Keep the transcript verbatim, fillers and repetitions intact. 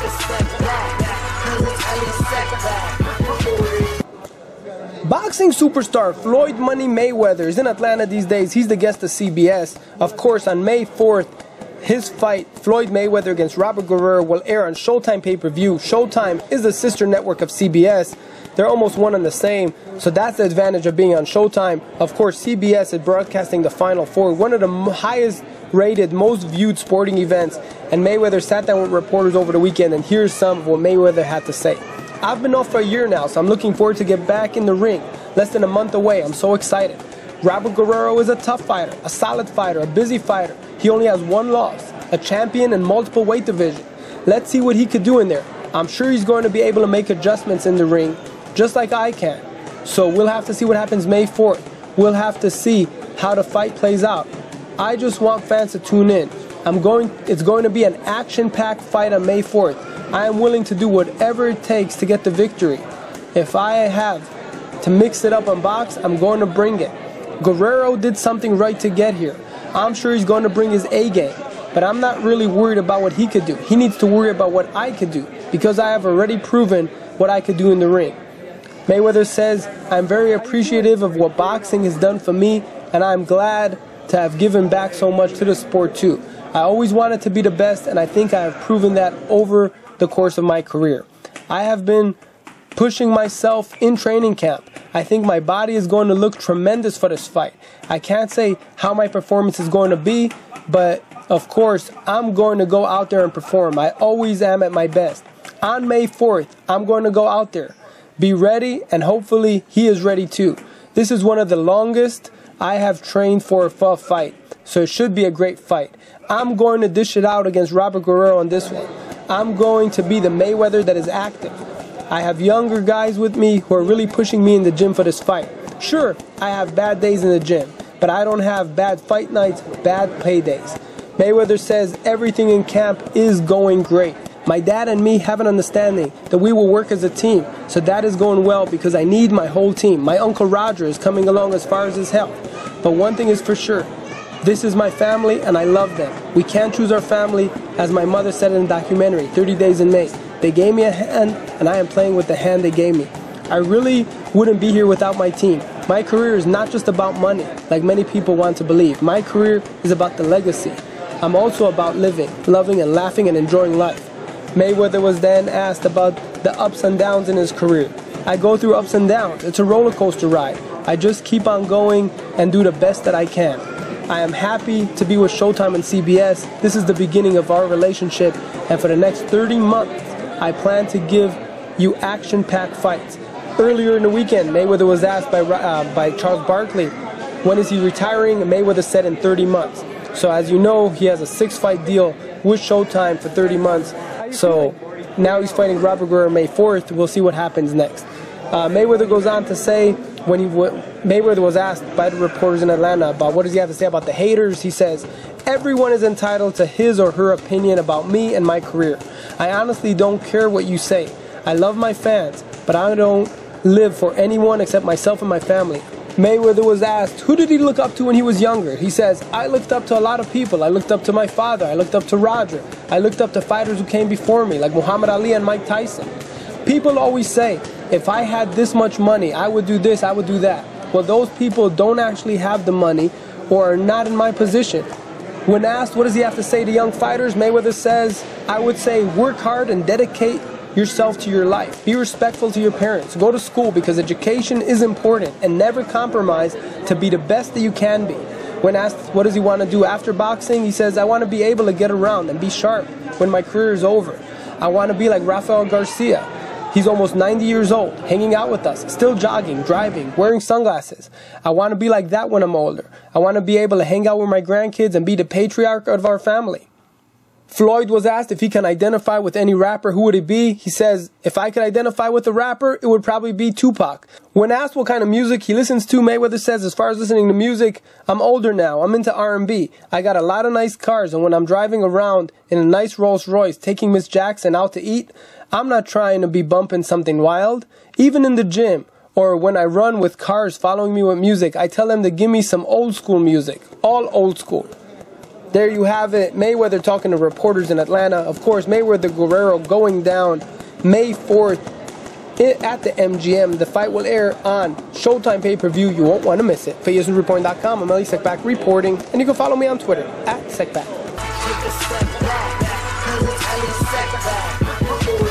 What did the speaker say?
Boxing superstar Floyd Money Mayweather is in Atlanta these days. He's the guest of C B S. Of course, on May fourth, his fight, Floyd Mayweather against Robert Guerrero, will air on Showtime pay-per-view. Showtime is the sister network of C B S. They're almost one and the same, so that's the advantage of being on Showtime. Of course, C B S is broadcasting the Final Four, one of the highest rated, most viewed sporting events, and Mayweather sat down with reporters over the weekend, and here's some of what Mayweather had to say. I've been off for a year now, so I'm looking forward to get back in the ring. Less than a month away, I'm so excited. Robert Guerrero is a tough fighter, a solid fighter, a busy fighter. He only has one loss, a champion in multiple weight divisions. Let's see what he could do in there. I'm sure he's going to be able to make adjustments in the ring, just like I can. So we'll have to see what happens May fourth. We'll have to see how the fight plays out. I just want fans to tune in. I'm going, it's going to be an action-packed fight on May fourth. I am willing to do whatever it takes to get the victory. If I have to mix it up on box, I'm going to bring it. Guerrero did something right to get here. I'm sure he's going to bring his A game, but I'm not really worried about what he could do. He needs to worry about what I could do, because I have already proven what I could do in the ring. Mayweather says, I'm very appreciative of what boxing has done for me, and I'm glad to have given back so much to the sport too. I always wanted to be the best, and I think I have proven that over the course of my career. I have been pushing myself in training camp. I think my body is going to look tremendous for this fight. I can't say how my performance is going to be, but of course, I'm going to go out there and perform. I always am at my best. On May fourth, I'm going to go out there. Be ready, and hopefully he is ready too. This is one of the longest I have trained for a full fight, so it should be a great fight. I'm going to dish it out against Robert Guerrero on this one. I'm going to be the Mayweather that is active. I have younger guys with me who are really pushing me in the gym for this fight. Sure, I have bad days in the gym, but I don't have bad fight nights, bad pay days. Mayweather says everything in camp is going great. My dad and me have an understanding that we will work as a team, so that is going well because I need my whole team. My Uncle Roger is coming along as far as his health. But one thing is for sure, this is my family and I love them. We can't choose our family, as my mother said in the documentary, thirty days in May. They gave me a hand and I am playing with the hand they gave me. I really wouldn't be here without my team. My career is not just about money, like many people want to believe. My career is about the legacy. I'm also about living, loving and laughing and enjoying life. Mayweather was then asked about the ups and downs in his career. I go through ups and downs. It's a roller coaster ride. I just keep on going and do the best that I can. I am happy to be with Showtime and C B S. This is the beginning of our relationship, and for the next thirty months, I plan to give you action-packed fights. Earlier in the weekend, Mayweather was asked by, uh, by Charles Barkley, when is he retiring? And Mayweather said in thirty months. So as you know, he has a six-fight deal with Showtime for thirty months. So now he's fighting Robert Guerrero May fourth. We'll see what happens next. Uh, Mayweather goes on to say, when he w Mayweather was asked by the reporters in Atlanta about what does he have to say about the haters, he says, everyone is entitled to his or her opinion about me and my career. I honestly don't care what you say. I love my fans, but I don't live for anyone except myself and my family. Mayweather was asked, who did he look up to when he was younger? He says, I looked up to a lot of people. I looked up to my father. I looked up to Roger. I looked up to fighters who came before me, like Muhammad Ali and Mike Tyson. People always say, if I had this much money, I would do this, I would do that. Well, those people don't actually have the money or are not in my position. When asked, what does he have to say to young fighters? Mayweather says, I would say, work hard and dedicate yourself to your life. Be respectful to your parents. Go to school because education is important, and never compromise to be the best that you can be. When asked what does he want to do after boxing, he says, I want to be able to get around and be sharp when my career is over. I want to be like Rafael Garcia. He's almost ninety years old, hanging out with us, still jogging, driving, wearing sunglasses. I want to be like that when I'm older. I want to be able to hang out with my grandkids and be the patriarch of our family. Floyd was asked if he can identify with any rapper, who would it be? He says, if I could identify with a rapper, it would probably be Tupac. When asked what kind of music he listens to, Mayweather says, as far as listening to music, I'm older now. I'm into R and B. I got a lot of nice cars, and when I'm driving around in a nice Rolls Royce, taking Miss Jackson out to eat, I'm not trying to be bumping something wild. Even in the gym, or when I run with cars following me with music, I tell them to give me some old school music. All old school. there you have it. Mayweather talking to reporters in Atlanta. Of course, Mayweather Guerrero going down May fourth at the M G M. The fight will air on Showtime pay-per-view. You won't want to miss it. For E S News Reporting dot com, I'm Eli Sekbak reporting, and you can follow me on Twitter at Sekbak.